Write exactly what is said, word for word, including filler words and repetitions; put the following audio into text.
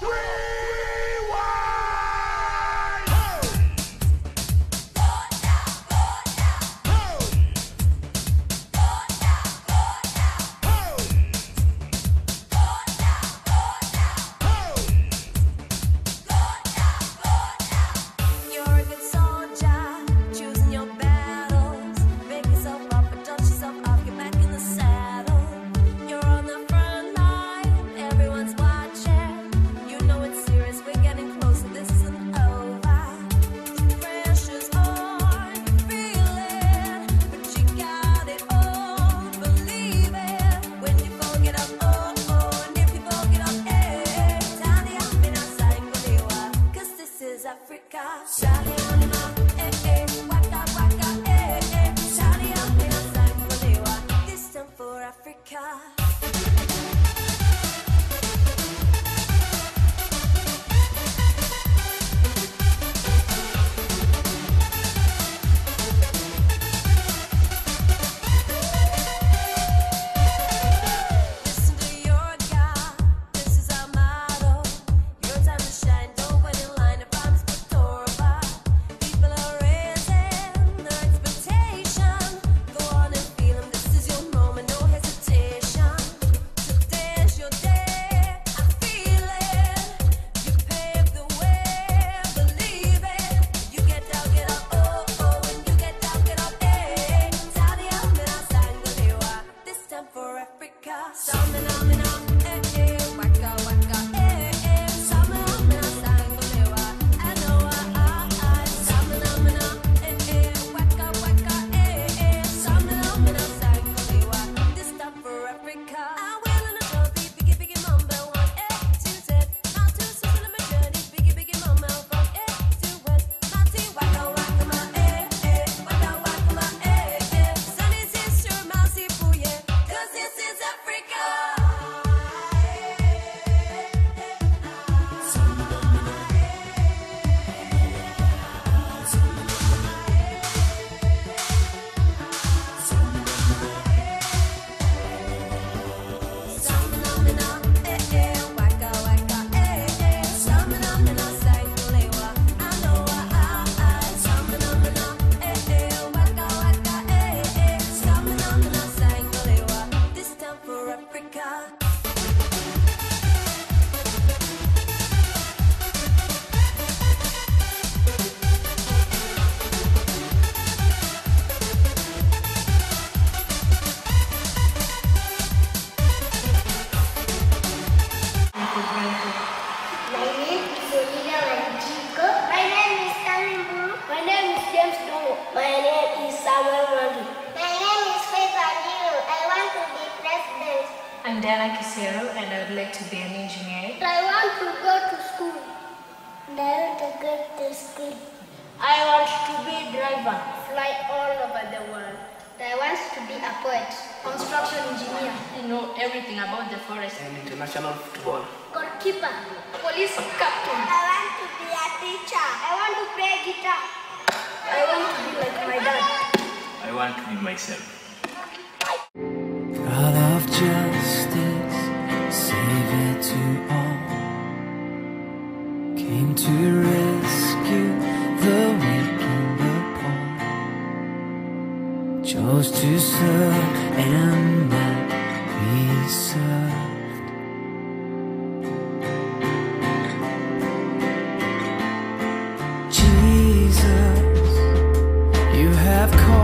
And I would like to be an engineer. I want to go to school. And I want to go to school. I want to be a driver, fly all over the world. I want to be a poet, construction engineer. I know everything about the forest. And international football. Goalkeeper, police captain. I want to be a teacher. I want to play guitar. I want to be like my dad. I want to be myself. God of justice, Savior to all, came to rescue the weak and the poor, chose to serve and not be served. Jesus, you have called